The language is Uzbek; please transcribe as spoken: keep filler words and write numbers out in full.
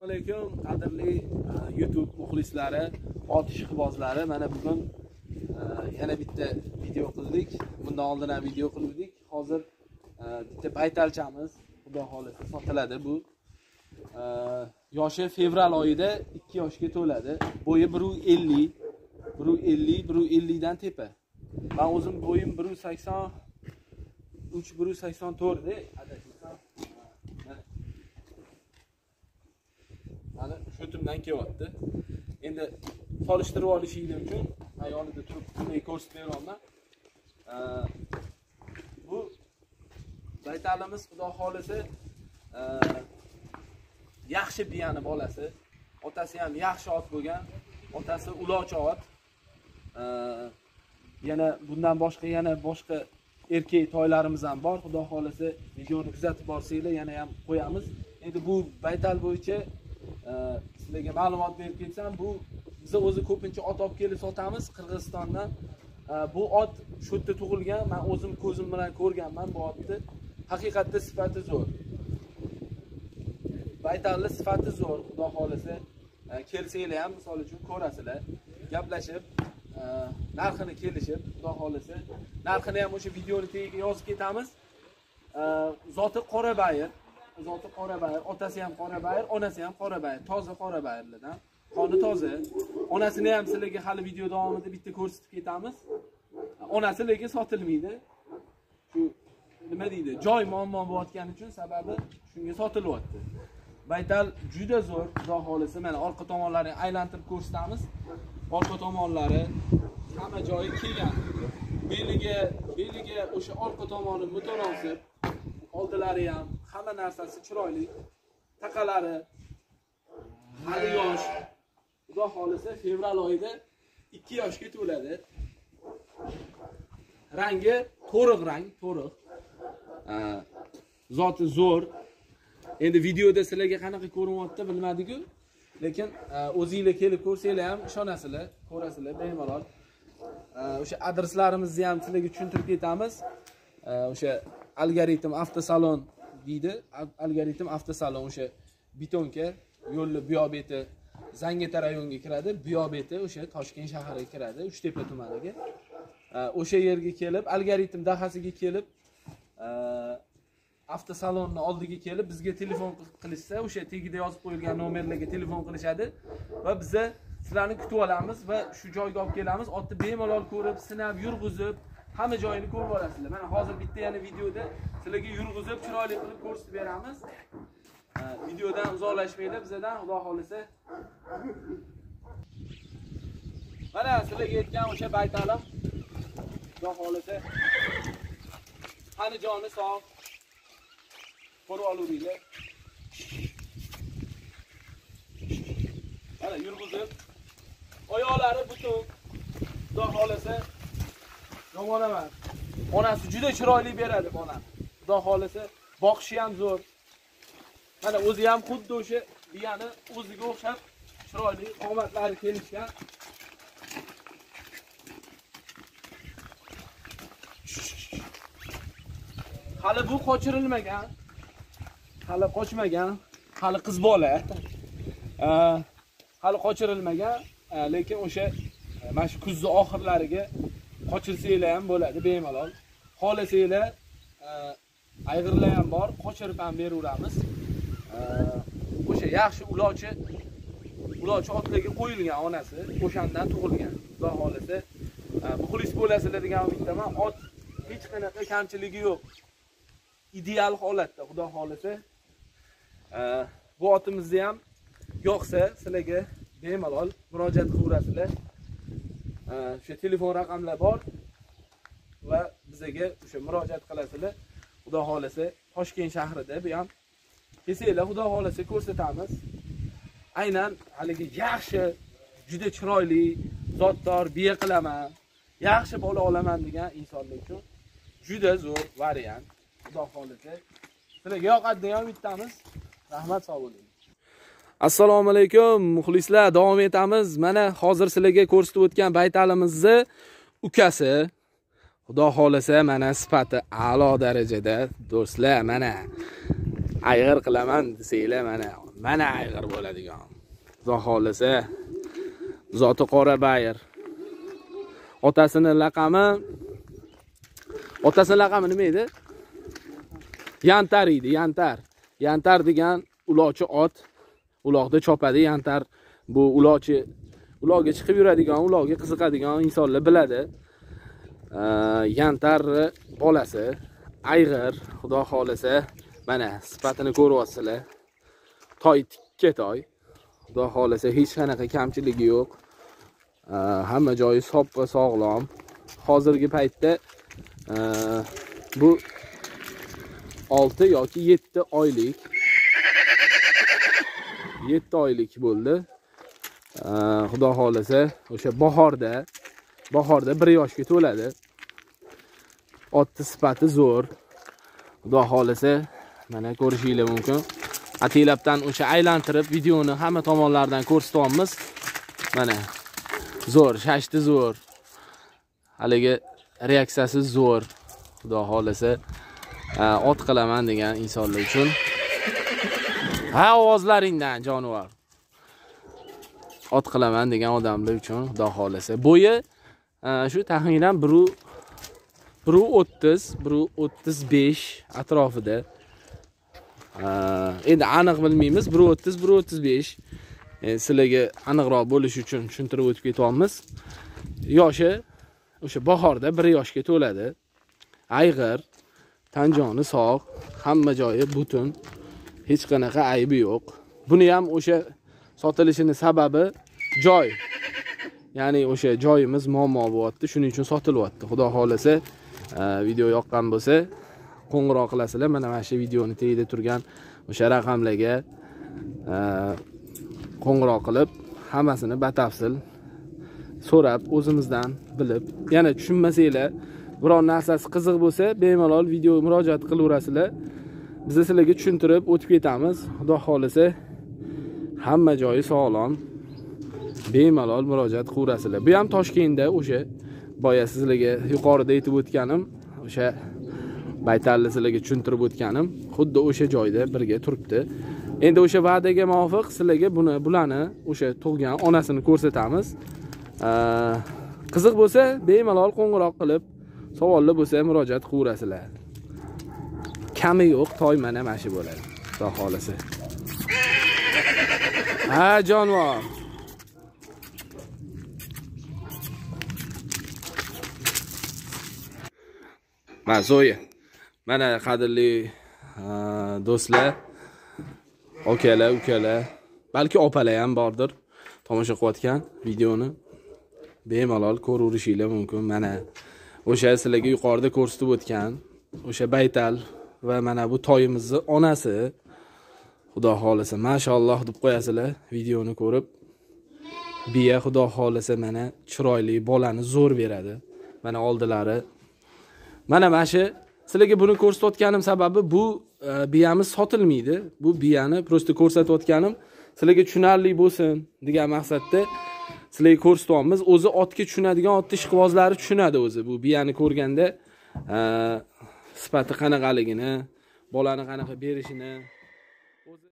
Alaykum qadrli YouTube muxlislari, otish qibozlari. Mana bugun yana bitta video qildik. Bundan oldin ham video qildik. Hozir bitta baytalchamiz, xudo xolisa sotiladi bu. Yoshi fevral oyida ikki yoshga to'ladi. Bo'yi bir yuz ellik, bir yuz ellik, bir yuz ellik dan tepa. Men o'zim bo'yim bir yuz sakson uch, bir yuz sakson to'rt de adashmasam. Mana sho'timdan kelyapti. Endi solishtirib olishinglar uchun ayolida turib bunday ko'rsatib beraman. Bu baytalimiz xudo xolisa yaxshi biyani bolasi. Otasi ham yaxshi ot bo'lgan. Otasi ulovchi ot. Yana bundan boshqa yana boshqa erkak toylarimiz ham bor. Xudo xolisa videoni kuzatib borsanglar yana ham qo'yamiz. Endi bu baytal bo'yicha sizlarga ma'lumot berib ketsam, bu biz o'zi ko'pincha ot olib kelib sotamiz Qirg'izistondan. Bu ot shu yerda tug'ilgan, men o'zim ko'zim bilan ko'rganman bu otni. Haqiqatda sifati zo'r. Baytalli sifati zo'r, xudo xolisa kelsanglar ham misol uchun ko'rasizlar, gaplashib, narxini kelishib, xudo xolisa narxini ham o'sha videoni tagiga yozib ketamiz. Zoti qora bayir, zoti qora bayir, otasi ham qora bayir, onasi ham qora bayir, toza qora bayirlardan. Qoni toza. Onasini ham sizlarga hali video davomida bitta ko'rsatib ketamiz. Onasi lekin sotilmaydi. Shu nima deydi? Joy muammo bo'layotgani uchun sababi shunga sotilyapti. Baytal juda zo'r, xudo xolisa mana orqa tomonlarini aylantirib ko'rsatamiz. Orqa tomonlari hamma joyi kelgan. Beliga, beliga o'sha orqa tomoni mutanosib, oldilari ham hamma narsasi chiroyli. Taqalari hali yosh. Xudo xolisa fevral oyida ikki yoshga to'ladi. Rangi to'riq rang, to'riq. Zoti zo'r. Endi videoda sizlarga qanaqa ko'rinyapti bilmadik-ku, lekin o'zingizlar kelib ko'rsanglar ham ishonasizlar, ko'rasizlar bemalol. O'sha adreslarimizni ham sizlarga tushuntirib ketamiz. O'sha algoritm avtosalon deydi. Algoritm avtosalon o'sha Betonka yo'lni bu yoq beti Zangeta rayoniga kiradi, bu yoq beti o'sha Toshkent shahriga kiradi, Uchtepa tumaniga. O'sha yerga kelib, algoritm dahasiga kelib, avtosalonni oldiga kelib bizga telefon qilishsa, o'sha tagida yozib qo'yilgan nomerlarga telefon qilishadi va biz sizlarni kutib olamiz va shu joyga olib kelamiz. Otni bemalol ko'rib, sinab, yurg'izib, hamma joyini ko'rib olasizlar. Mana hozir bitta yana videoda sizlarga yurg'izib, chiroyli qilib ko'rsatib beramiz. Videodan uzoqlashmanglar bizdan, xudo xolisa. Mana sizlarga aytgan o'sha baytalim, xudo xolisa. Qani joni sog'. Ko'rib olinglar. Mana yurg'izib, oyoqlari butun. Xudo xolisa yomon emas. Onasi juda chiroyli beradi bola. Xudo xolisa boqishi ham zo'r. Mana o'zi ham xuddi o'sha biyani o'ziga o'xshab chiroyli qomatlari kelishgan. Hali bu qochirilmagan. Hali qochmagan, hali qiz bola. Hali qochirilmagan, lekin o'sha mana shu kuzning oxirlariga qochirsanglar ham bo'ladi bemalol. Xohlasanglar ayg'irlar ham bor, qochirib ham beraveramiz. O'sha yaxshi ulovchi, ulovchi otlarga qo'yilgan onasi, o'shandan tug'ilgan. Xudo xolisa muxlis bo'lasizlar degan umiddaman. Ot hech qanaqa kamchiligi yo'q. Ideal holatda, xudo xolisa. Bu otimizni ham yo'qsa sizlarga bemalol murojaat qilaverasizlar. O'sha telefon raqamlar bor va bizga o'sha murojaat qilasizlar. Xudo xolisa Toshkent shahrida bu ham kelsanglar, xudo xolisa ko'rsatamiz. Aynan haligi yaxshi, juda chiroyli, zotdor biya qilaman, yaxshi bola olaman degan insonlar uchun juda zo'r variant. Xudo xolisa sizlarga yoqadi degan umiddamiz. Rahmat, sog' bo'ling. Assalomu alaykum muxlislar, davom etamiz. Mana hozir sizlarga ko'rsatib o'tgan baytalimizni ukasi. Xudo xolisa mana sifati a'lo darajada do'stlar. Mana ayg'ir qilaman desanglar, mana mana ayg'ir bo'ladigan. Xudo xolisa. Zoti qora bayir. Otasini laqami Otasi laqami nima edi? Yantar edi, yantar. Yantar degan uloqchi ot. Uloqda chopadi, yantar bu uloqchi, uloqga chiqib yuradigan, uloqga qiziqadigan insonlar biladi. Yantar bolasi, ayg'ir, xudo xolisa, mana sifatini ko'ryapsizlar. Toy tikka toy. Xudo xolisa hech qanaqa kamchiligi yo'q. Hamma joyi sop va sog'lom. Hozirgi paytda bu olti yoki yetti oylik yetti oylik bo'ldi. Xudo xolisa o'sha bahorda bahorda bir yoshga to'ladi. Otni sifati zo'r. Xudo xolisa mana ko'rishingiz mumkin. Atilabdan o'sha aylantirib videoni hamma tomonlardan ko'rsatyapmiz. Mana zo'r, shashti zo'r. Haligi reaksiyasi zo'r. Xudo xolisa ot qilaman degan insonlar uchun. Ha, ovozlaringdan jonivor. Ot qilaman degan odamlar uchun xudo xolisa. Bo'yi shu taxminan bir o'ttiz, bir o'ttiz besh atrofida. Endi aniq bilmaymiz, bir o'ttiz, bir o'ttiz besh. Sizlarga aniqroq bo'lish uchun tushuntirib o'tib ketyapmiz. Yoshi o'sha bahorda bir yoshga to'ladi. Ayg'ir, tan joni sog', hamma joyi butun, hech qanaqa aybi yo'q. Buni ham o'sha sotilishining sababi joy. Ya'ni o'sha joyimiz muammo bo'lyapti, shuning uchun sotilyapti. Xudo xolisa, video yoqqan bo'lsa, qo'ng'iroq qilasizlar. Mana mana shu videoni tagida turgan o'sha raqamlarga qo'ng'iroq qilib, hammasini batafsil so'rab, o'zimizdan bilib, yana tushunmasanglar, biror narsasi qiziq bo'lsa, bemalol video murojaat qilaverasizlar. Biz sizlarga tushuntirib o'tib ketamiz. Xudo xolisa, hamma joyi sog'lom. Bemalol murojaat qilaverasizlar. Bu ham Toshkentda o'sha boya sizlarga yuqorida aytib o'tganim, o'sha baytalni sizlarga tushuntirib o'tganim, xuddi o'sha joyda birga turibdi. Endi o'sha va'daga muvofiq sizlarga buni, bularni o'sha tug'gan onasini ko'rsatamiz. Qiziq bo'lsa, bemalol qo'ng'iroq qilib, savollar bo'lsa murojaat qilaverasizlar. Kami yo'q, toy mana mashi bo'ladi. Xudo xolisa. Ha, jonivor. Mana Zoya. Mana qadrli do'stlar, okalar, ukalar, balki opalar ham bordir. Tomosha qilayotgan videoni bemalol ko'raverishingiz mumkin. Mana o'sha sizlarga yuqorida ko'rsatib o'tgan o'sha baytal va mana bu toyimizning onasi. Xudo xolisa, mashalloh deb qo'yasizlar videoni ko'rib. Biya xudo xolisa mana chiroyli bolani zo'r beradi. Mana oldilari. Mana mana shu sizlarga buni ko'rsatayotganim sababi bu biyamiz sotilmaydi. Bu biyani prosta ko'rsatayotganim sizlarga tushunarli bo'lsin degan maqsadda sizlarga ko'rsatyapmiz. O'zi otga tushunadigan, otni ishqibozlari tushunadi o'zi. Bu biyani ko'rganda sifati qanaqaligini, bolani qanaqa berishini